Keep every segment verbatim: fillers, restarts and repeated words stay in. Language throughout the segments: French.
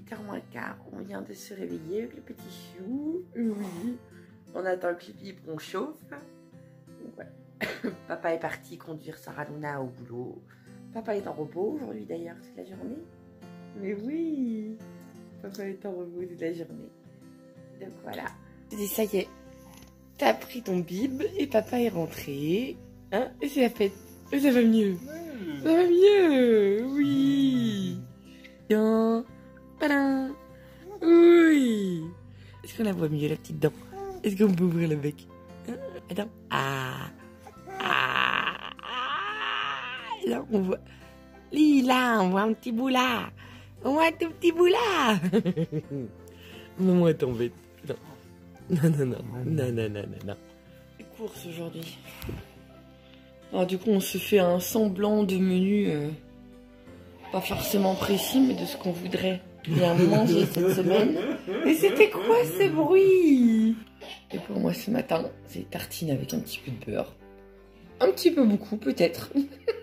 huit heures moins quart. On vient de se réveiller avec le petit chou. Oui. On attend que le biberon chauffe. Ouais. Papa est parti conduire Sarah Luna au boulot. Papa est en repos aujourd'hui d'ailleurs toute la journée. Mais oui, papa est en repos toute la journée. Donc voilà. Je dis ça y est, t'as pris ton bib et papa est rentré. Hein? Et c'est la fête. Et ça va mieux. Mmh. Ça va mieux. Oui. Bien. Padam. Oui. Est-ce qu'on la voit mieux la petite dent? Est-ce qu'on peut ouvrir le bec? Hein? Attends. Ah. Ah. Ah. Là, on voit. Là, on voit un petit bout là. On voit un tout petit bout là. Maman est embête. Non. Non, non, non. Non, non, non, non, non. Les courses aujourd'hui. Alors du coup, on se fait un semblant de menu, euh, pas forcément précis, mais de ce qu'on voudrait bien manger cette semaine. Et c'était quoi ce bruit? Et pour moi ce matin, c'est tartine avec un petit peu de beurre. Un petit peu beaucoup peut-être.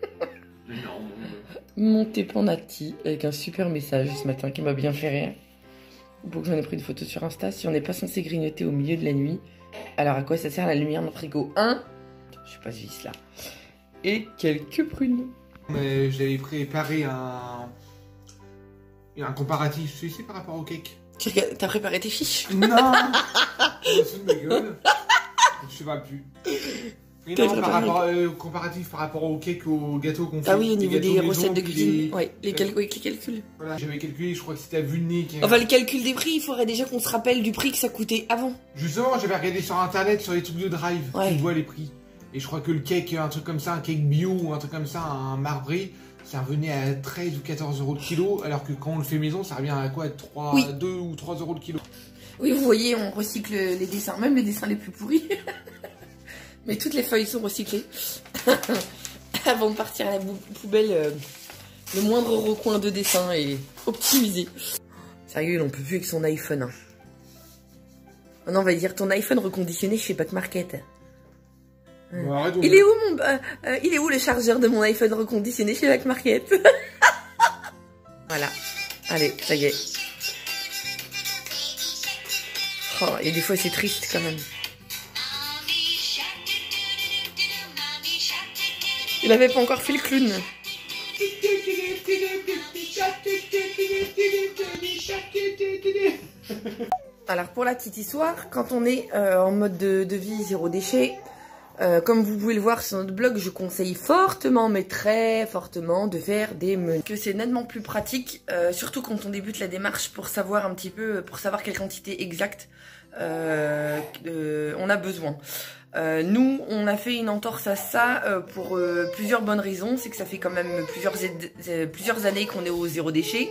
Monté Panati avec un super message ce matin qui m'a bien fait rire. Pour que j'en ai pris une photo sur Insta. Si on n'est pas censé grignoter au milieu de la nuit, alors à quoi ça sert la lumière dans le frigo? Hein? Je sais pas si c'est là. Et quelques prunes. Mais j'avais préparé un un comparatif, tu sais, par rapport au cake. T'as préparé tes fiches? Non. Je me fous de ma gueule. Je sais pas plus. Mais non, par rapport euh, comparatif par rapport au cake, au gâteau qu'on fait. Ah oui, au niveau des maison, recettes de cuisine. Les... Ouais, les, cal... oui, les calculs. Voilà, j'avais calculé, je crois que c'était à vue de nez. Enfin, le calcul des prix, il faudrait déjà qu'on se rappelle du prix que ça coûtait avant. Justement, j'avais regardé sur internet, sur les trucs de drive, ouais. Tu vois les prix. Et je crois que le cake, un truc comme ça, un cake bio ou un truc comme ça, un marbré, ça revenait à treize ou quatorze euros le kilo, alors que quand on le fait maison, ça revient à quoi, trois, oui. deux ou trois euros le kilo. Oui, vous voyez, on recycle les dessins, même les dessins les plus pourris. Mais toutes les feuilles sont recyclées. Avant de partir à la poubelle, euh, le moindre recoin de dessin est optimisé. Sérieux, on peut plus avec son iPhone. Hein. Oh non, on va dire ton iPhone reconditionné chez Back Market. Bon, arrête, il est où mon, euh, euh, il est où le chargeur de mon iPhone reconditionné chez Back Market? Voilà. Allez, ça y est. Oh, et des fois c'est triste quand même. Il avait pas encore fait le clown. Alors pour la petite histoire, quand on est euh, en mode de, de vie zéro déchet, euh, comme vous pouvez le voir sur notre blog, je conseille fortement, mais très fortement, de faire des menus. Que c'est nettement plus pratique, euh, surtout quand on débute la démarche, pour savoir un petit peu, pour savoir quelle quantité exacte euh, euh, on a besoin. Euh, nous, on a fait une entorse à ça euh, pour euh, plusieurs bonnes raisons. C'est que ça fait quand même plusieurs, plusieurs années qu'on est au zéro déchet.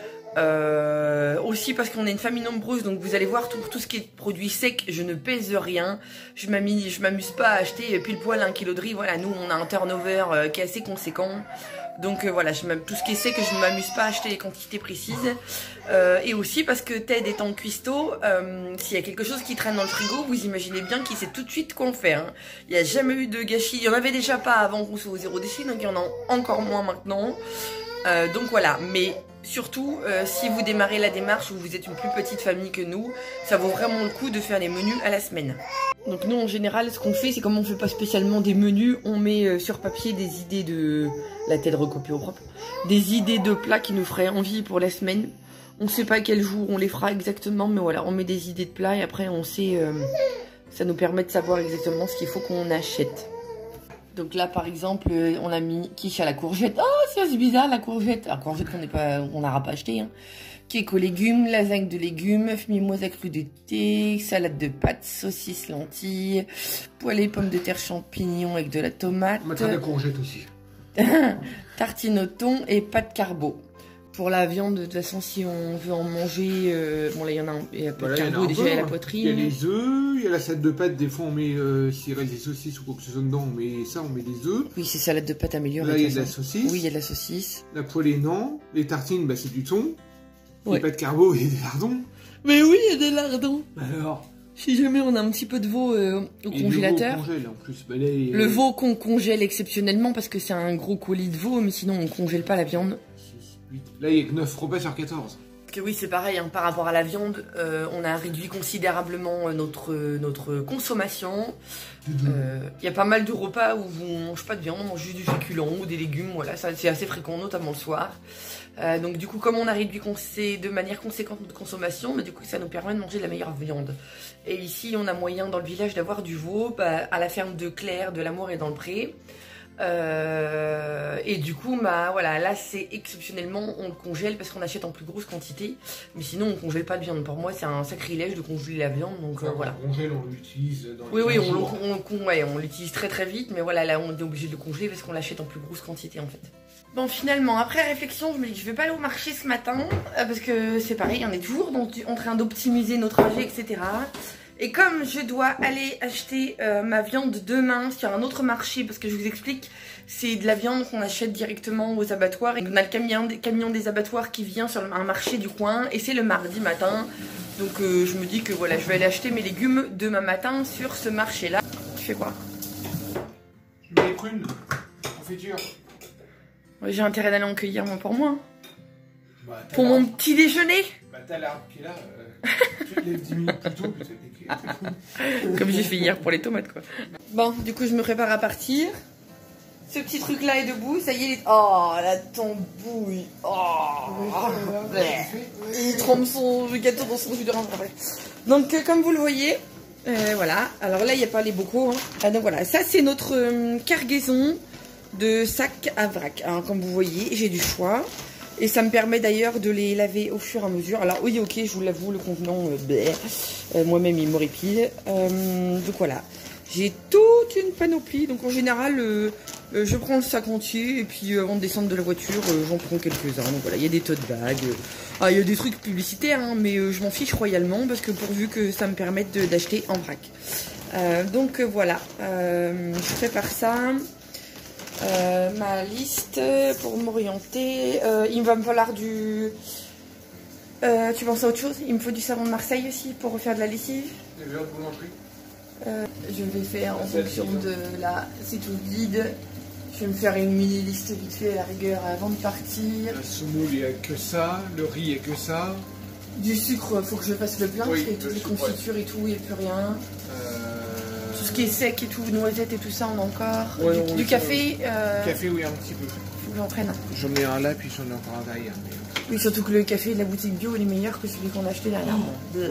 Euh, aussi parce qu'on est une famille nombreuse, donc vous allez voir tout, tout ce qui est produit sec, je ne pèse rien. Je m'amuse, je m'amuse pas à acheter pile poil un kilo de riz. Voilà, nous on a un turnover euh, qui est assez conséquent. Donc euh, voilà, je tout ce qui est sec, je ne m'amuse pas à acheter les quantités précises. Euh, et aussi parce que Ted étant cuistot, euh, s'il y a quelque chose qui traîne dans le frigo, vous imaginez bien qu'il sait tout de suite quoi en faire. Hein. Il n'y a jamais eu de gâchis. Il n'y en avait déjà pas avant qu'on soit au zéro déchet, donc il y en a encore moins maintenant. Euh, donc voilà, mais surtout, euh, si vous démarrez la démarche ou vous êtes une plus petite famille que nous, ça vaut vraiment le coup de faire les menus à la semaine. Donc nous en général, ce qu'on fait, c'est comme on fait pas spécialement des menus, on met euh, sur papier des idées de... La tête recopiée au propre. Des idées de plats qui nous feraient envie pour la semaine. On sait pas quel jour on les fera exactement, mais voilà, on met des idées de plats et après on sait... Euh, ça nous permet de savoir exactement ce qu'il faut qu'on achète. Donc là, par exemple, on a mis quiche à la courgette. Oh, c'est bizarre, la courgette. La courgette qu'on n'est pas, on n'aura pas acheté. Hein. Cake aux légumes, lasagne de légumes, œuf mimosa cru de thé, salade de pâtes, saucisses, lentilles, poêlée, pommes de terre, champignons avec de la tomate. On mettra de la courgette aussi. Tartine au thon et pâte carbo. Pour la viande, de toute façon, si on veut en manger, euh, bon là il y en a un, il y a pas de carbo, déjà il y a la poitrine. Il y a les œufs, il y a la salade de pâtes, des fois on met, euh, s'il reste des saucisses ou quoi que ce soit dedans, on met ça, on met des œufs. Oui, c'est salade de pâtes améliorée. Là il y a de la saucisse. Oui, il y a de la saucisse. La poêlée, non. Les tartines, bah c'est du thon. Ouais. Les pâtes carbo, il y a des lardons. Mais oui, il y a des lardons. Alors si jamais on a un petit peu de veau euh, au et congélateur. Le veau congèle, en plus. Bah, là, il... Le veau qu'on congèle exceptionnellement parce que c'est un gros colis de veau, mais sinon on congèle pas la viande. Là, il y a que neuf repas sur quatorze. Que oui, c'est pareil, hein, par rapport à la viande, euh, on a réduit considérablement notre, notre consommation. Il euh, y a pas mal de repas où on ne mange pas de viande, on mange juste du féculent ou des légumes, voilà, ça c'est assez fréquent, notamment le soir. Euh, donc du coup, comme on a réduit de manière conséquente notre consommation, bah, du coup ça nous permet de manger de la meilleure viande. Et ici, on a moyen dans le village d'avoir du veau bah, à la ferme de Claire, de l'Amour et dans le Pré. Euh, et du coup, bah voilà, là c'est exceptionnellement on le congèle parce qu'on achète en plus grosse quantité, mais sinon on congèle pas de viande. Pour moi, c'est un sacrilège de congeler la viande, donc euh, voilà. On congèle, on l'utilise dans les Oui, oui, on, jours. on, on, ouais, on l'utilise très très vite, mais voilà, là on est obligé de le congeler parce qu'on l'achète en plus grosse quantité en fait. Bon, finalement, après réflexion, je me dis que je vais pas aller au marché ce matin euh, parce que c'est pareil, on est toujours dans, en train d'optimiser nos trajets, et cetera. Et comme je dois aller acheter euh, ma viande demain sur un autre marché, parce que je vous explique, c'est de la viande qu'on achète directement aux abattoirs. Et on a le camion, camion des abattoirs qui vient sur un marché du coin et c'est le mardi matin. Donc euh, je me dis que voilà, je vais aller acheter mes légumes demain matin sur ce marché-là. Tu fais quoi? Je mets les prunes en confiture. Ouais, j'ai intérêt d'aller en cueillir moi pour moi. Bah, pour mon petit déjeuner. Bah t'as l'arbre qui est là. Euh, tu te lèves dix minutes plus tôt, peut-être. Comme j'ai fait hier pour les tomates quoi. Bon, du coup je me prépare à partir. Ce petit truc là est debout, ça y est, il est... Oh la tambouille. Oh, il trempe son gâteau dans son jus d'orange. Donc euh, comme vous le voyez, euh, voilà. Alors là il n'y a pas les bocaux. Hein. Ah, donc voilà, ça c'est notre euh, cargaison de sacs à vrac. Alors comme vous voyez, j'ai du choix. Et ça me permet d'ailleurs de les laver au fur et à mesure. Alors oui, ok, je vous l'avoue, le contenant, euh, euh, moi-même, il m'horripile. Euh, donc voilà, j'ai toute une panoplie. Donc en général, euh, euh, je prends le sac entier. Et puis euh, avant de descendre de la voiture, euh, j'en prends quelques-uns. Donc voilà, il y a des tote bags. Euh, ah, il y a des trucs publicitaires, hein, mais euh, je m'en fiche royalement. Parce que pourvu que ça me permette d'acheter en vrac. Euh, donc euh, voilà, euh, je prépare ça. Euh, ma liste pour m'orienter. Euh, il va me falloir du... Euh, tu penses à autre chose? Il me faut du savon de Marseille aussi pour refaire de la lessive. Des verres de boulangerie. Euh, je vais faire en fonction de la... C'est tout vide. Je vais me faire une mini liste vite fait à la rigueur avant de partir. La semoule, il n'y a que ça. Le riz, il n'y a que ça. Du sucre, faut que je fasse le plein Oui, parce qu'il y a toutes les confitures ouais. et tout, il n'y a plus rien. Euh... Tout ce qui est sec et tout, noisettes et tout ça, on a encore. Ouais, du, on du café. Euh... Café, oui, un petit peu. Faut que j'en prenne. J'en mets un là, puis j'en ai encore un derrière. Mais... Oui, surtout que le café de la boutique bio il est meilleur que celui qu'on a acheté dernièrement. Oui.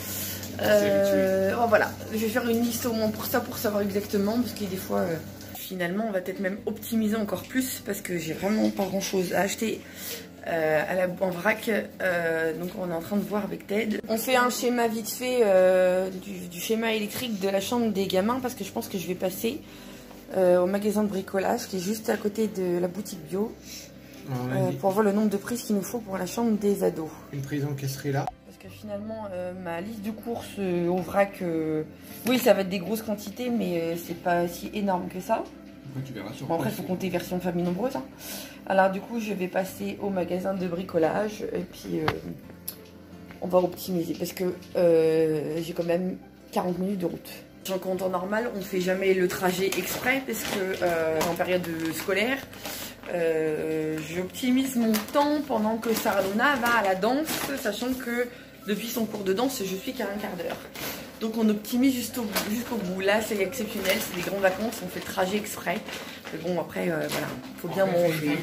Euh, oh, voilà, je vais faire une liste au moins pour ça, pour savoir exactement, parce qu'il y a des fois, euh, finalement, on va peut-être même optimiser encore plus, parce que j'ai vraiment pas grand chose à acheter. Euh, à la, en vrac, euh, donc on est en train de voir avec Ted. On fait un schéma vite fait euh, du, du schéma électrique de la chambre des gamins parce que je pense que je vais passer euh, au magasin de bricolage qui est juste à côté de la boutique bio euh, pour voir le nombre de prises qu'il nous faut pour la chambre des ados. Une prise en caisserie là. Parce que finalement euh, ma liste de courses euh, au vrac, euh, oui ça va être des grosses quantités mais euh, c'est pas si énorme que ça. Après, tu verras sur bon, après il faut compter version famille nombreuse. Hein. Alors du coup je vais passer au magasin de bricolage et puis euh, on va optimiser parce que euh, j'ai quand même quarante minutes de route. En temps normal on ne fait jamais le trajet exprès parce que euh, en période scolaire euh, j'optimise mon temps pendant que Sarah Luna va à la danse, sachant que depuis son cours de danse je suis qu'à un quart d'heure. Donc on optimise jusqu'au jusqu'au bout. Là c'est exceptionnel, c'est des grandes vacances, on fait le trajet exprès. Mais bon après euh, voilà, il faut bien manger.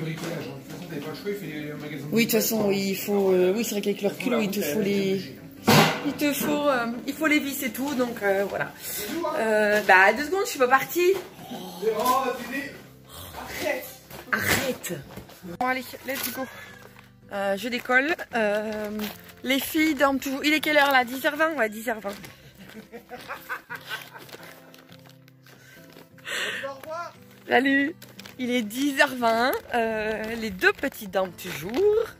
Oui de toute façon oui, il faut. Euh, oui c'est vrai qu'avec le recul il te faut les. Il te faut, euh, il faut les vis et tout, donc euh, voilà. Euh, bah deux secondes, je suis pas partie. Oh. Arrête. Arrête. Bon allez, let's go. Euh, je décolle. Euh, les filles dorment toujours. Il est quelle heure là? dix heures vingt? Ouais, dix heures vingt. Salut. Il est dix heures vingt. Euh, les deux petites dorment toujours.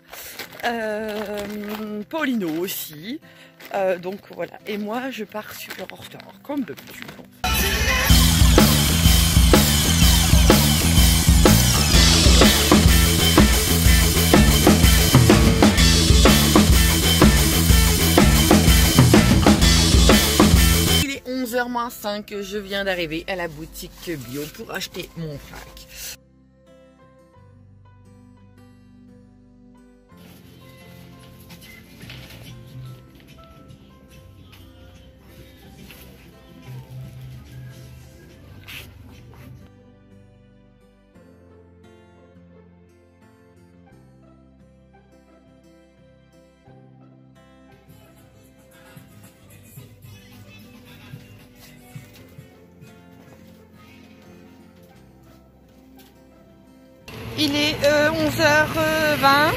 Euh, Paulino aussi. Euh, donc voilà. Et moi, je pars super en retard, comme d'habitude. Il est onze heures moins cinq. Je viens d'arriver à la boutique bio pour acheter mon frac. Il est euh, onze heures vingt.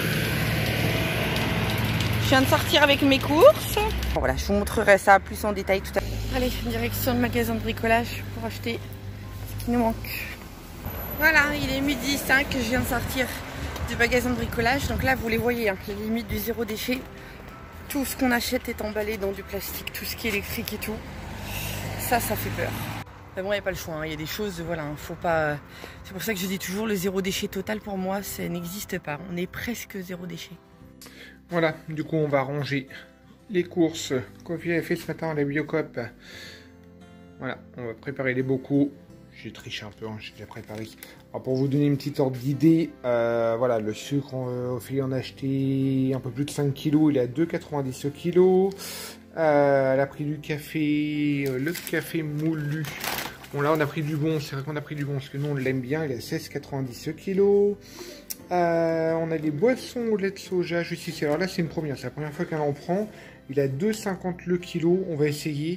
Je viens de sortir avec mes courses. Bon, voilà, je vous montrerai ça plus en détail tout à l'heure. Allez, direction le magasin de bricolage pour acheter ce qui nous manque. Voilà, il est midi cinq, je viens de sortir du magasin de bricolage. Donc là, vous les voyez, hein, les limites du zéro déchet. Tout ce qu'on achète est emballé dans du plastique, tout ce qui est électrique et tout. Ça, ça fait peur. Mais bon, il n'y a pas le choix, hein. Il y a des choses, voilà, hein, faut pas... C'est pour ça que je dis toujours, le zéro déchet total, pour moi, ça n'existe pas. On est presque zéro déchet. Voilà, du coup, on va ranger les courses qu'on avait fait ce matin à la Biocoop. Voilà, on va préparer les bocaux. J'ai triché un peu, hein, j'ai déjà préparé. Alors pour vous donner une petite ordre d'idée, euh, voilà, le sucre, on, au fait, on a acheté un peu plus de cinq kilos, il est à deux quatre-vingt-dix le kilo. Euh, elle a pris du café, euh, le café moulu. Bon là on a pris du bon, c'est vrai qu'on a pris du bon parce que nous on l'aime bien, il est à seize quatre-vingt-dix le kilo. Euh, on a les boissons au lait de soja juste ici. Alors là c'est une première, c'est la première fois qu'elle en prend. Il est à deux cinquante le kilo, on va essayer.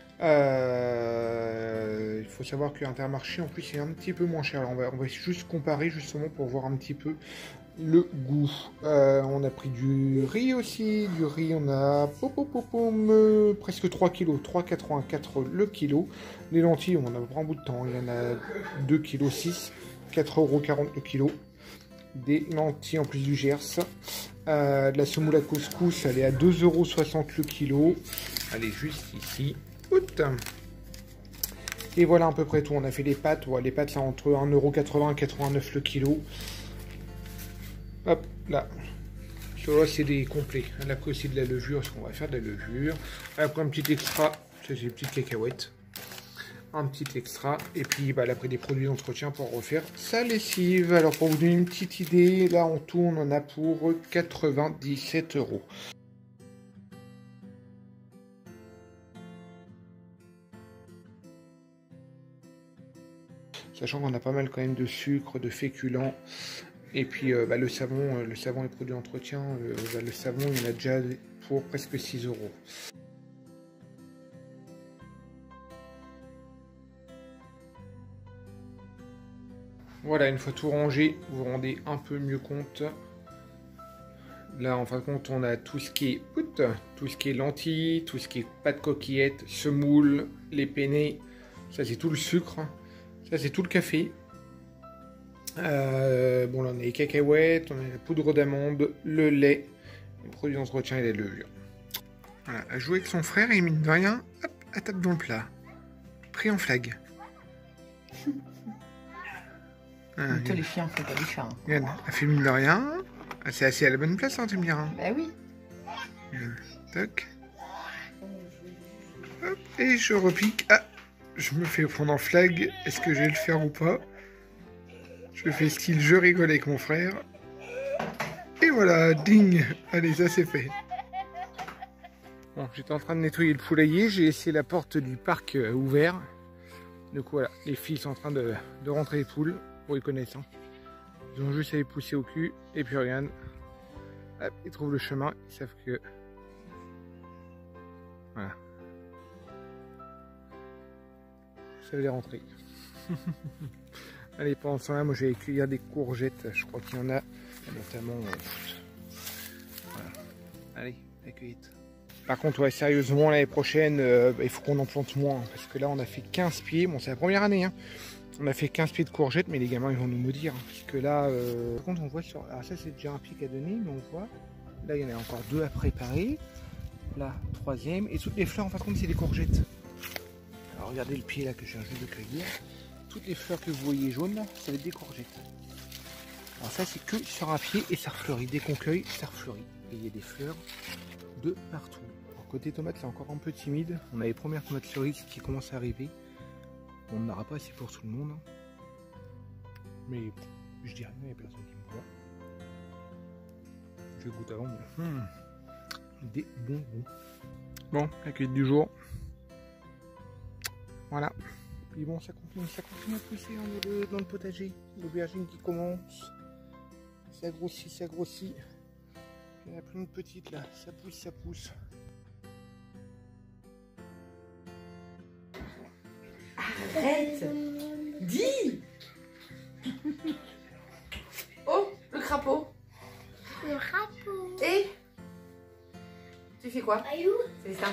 Euh, il faut savoir que Intermarché en plus c'est un petit peu moins cher. Alors on va, on va juste comparer justement pour voir un petit peu le goût. Euh, on a pris du riz aussi, du riz on a pom, pom, pom, pom, euh, presque trois kilos, trois quatre-vingt-quatre le kilo. Les lentilles on en a pour un bout de temps, il y en a deux virgule six kilos, quatre euros quarante le kilo. Des lentilles en plus du Gers. Euh, de la semoule à couscous elle est à deux euros soixante le kilo. Elle est juste ici. Et voilà à peu près tout. On a fait les pâtes. Ouais, les pâtes, c'est entre un euro quatre-vingts et quatre-vingt-neuf le kilo. Hop, là. Celui-là, c'est des complets. On a pris aussi de la levure, parce qu'on va faire de la levure. Après, un petit extra. Ça, c'est des petites cacahuètes. Un petit extra. Et puis, bah, elle a pris des produits d'entretien pour refaire sa lessive. Alors, pour vous donner une petite idée, là, en tout, on en a pour quatre-vingt-dix-sept euros. Sachant qu'on a pas mal quand même de sucre, de féculents. Et puis euh, bah, le savon, euh, le savon et produits d'entretien, euh, bah, le savon il y en a déjà pour presque six euros. Voilà, une fois tout rangé, vous vous rendez un peu mieux compte. Là, en fin de compte, on a tout ce qui est tout ce qui est lentilles, tout ce qui est pâte coquillette, semoule, les penne. Ça, c'est tout le sucre. Ça, c'est tout le café. Euh, bon, là, on a les cacahuètes, on a la poudre d'amande, le lait, les produits d'entretien et la levure. Voilà, à jouer avec son frère et mine de rien, hop, elle tape dans le plat. Pris en flag. Ah, toi, les chiens, faut pas les chats. Hein. Regarde, elle fait mine de rien. C'est assez à la bonne place, hein, tu me diras. Bah oui. Toc. Hop, et je repique. Ah, je me fais prendre en flag. Est-ce que je vais le faire ou pas? Je fais style, je rigole avec mon frère. Et voilà, ding. Allez, ça c'est fait. Bon, j'étais en train de nettoyer le poulailler. J'ai laissé la porte du parc euh, ouverte. Du coup, voilà, les filles sont en train de, de rentrer les poules. Bon, ils connaissent, hein. Ils ont juste à les pousser au cul. Et puis regarde. Hop, ils trouvent le chemin. Ils savent que... Voilà. Ça veut les rentrer. Allez, pendant ce temps-là, moi j'ai cueillir des courgettes. Je crois qu'il y en a, notamment. Euh... Voilà. Allez, la cueillette. Par contre, ouais, sérieusement, l'année prochaine, euh, bah, il faut qu'on en plante moins. Parce que là, on a fait quinze pieds. Bon, c'est la première année. Hein. On a fait quinze pieds de courgettes, mais les gamins, ils vont nous maudire. Hein, parce que là, euh... par contre, on voit sur. Alors, ça, c'est déjà un pied qu'à donner, mais on voit. Là, il y en a encore deux à préparer. Là, troisième. Et toutes les fleurs, en fin de compte, c'est des courgettes. Alors, regardez le pied là que je viens juste de cueillir. Toutes les fleurs que vous voyez jaunes, ça va être des courgettes. Alors ça c'est que sur un pied et ça refleurit. Dès qu'on cueille, ça refleurit. Et il y a des fleurs de partout. Alors, côté tomate, c'est encore un peu timide. On a les premières tomates cerises qui commencent à arriver. On n'aura pas assez pour tout le monde. Mais je dis rien, il n'y a personne qui me voit. Je goûte avant. Mais... Hmm. Des bonbons. Bon, la cueillette du jour. Voilà. Et bon, ça continue, ça continue à pousser hein, dans, le, dans le potager. L'aubergine qui commence. Ça grossit, ça grossit. Il y en a plein de petites là. Ça pousse, ça pousse. Arrête. Dis. crapaud. Le crapaud. Et tu fais quoi? Ayou. C'est ça.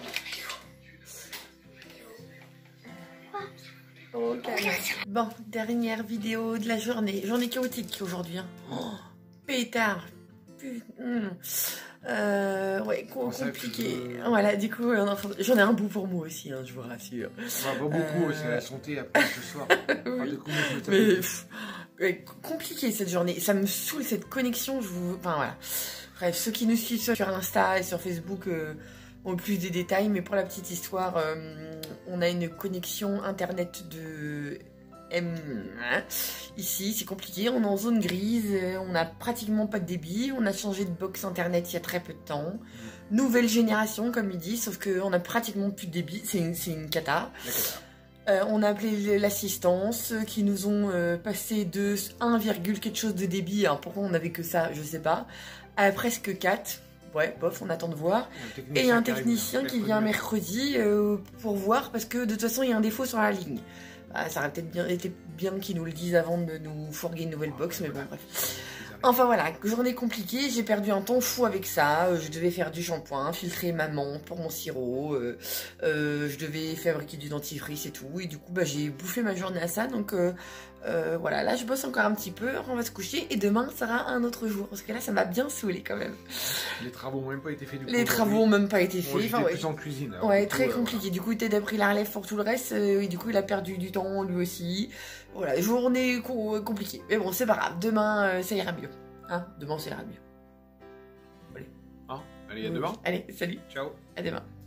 Ok. Bon, dernière vidéo de la journée. Journée chaotique aujourd'hui. Hein. Oh, pétard. Putain. Euh, ouais, co compliqué. Que... Voilà, du coup, j'en ai un bout pour moi aussi, hein, je vous rassure. Enfin, pas beaucoup, euh... c'est la santé après ce soir. Oui. Enfin, coup, mais pff, ouais, compliqué cette journée. Ça me saoule cette connexion. Je vous, enfin voilà. Bref, ceux qui nous suivent sur Insta et sur Facebook euh, ont plus des détails, mais pour la petite histoire, euh, on a une connexion internet de M. Ici, c'est compliqué, on est en zone grise, on n'a pratiquement pas de débit, on a changé de box internet il y a très peu de temps. Nouvelle génération, comme il dit, sauf qu'on a pratiquement plus de débit, c'est une, une cata. Euh, on a appelé l'assistance, qui nous ont euh, passé de un, quelque chose de débit, hein, pourquoi on n'avait que ça, je sais pas, à presque quatre. Ouais, bof, on attend de voir. Et un technicien qui vient mercredi euh, pour voir, parce que de toute façon, il y a un défaut sur la ligne. Ah, ça aurait peut-être bien été bien qu'ils nous le disent avant de nous fourguer une nouvelle box, mais bon, bref. Enfin voilà, journée compliquée, j'ai perdu un temps fou avec ça. Je devais faire du shampoing, filtrer ma menthe pour mon sirop, euh, euh, je devais fabriquer du dentifrice et tout. Et du coup, bah, j'ai bouffé ma journée à ça. Donc euh, euh, voilà, là je bosse encore un petit peu, on va se coucher. Et demain sera un autre jour, parce que là ça m'a bien saoulé quand même. Les travaux n'ont même pas été faits du coup. Les travaux n'ont même pas été faits. Bon, enfin, ouais. plus en cuisine. Là, ouais, coup, très euh, compliqué. voilà. Du coup, Ted a pris la relève pour tout le reste. Euh, et du coup, il a perdu du temps lui aussi. Voilà, journée co compliquée. Mais bon, c'est pas grave. Demain, euh, ça ira mieux. Hein, demain, ça ira mieux. Allez. Hein, allez, à demain. Allez, salut. Ciao. À demain.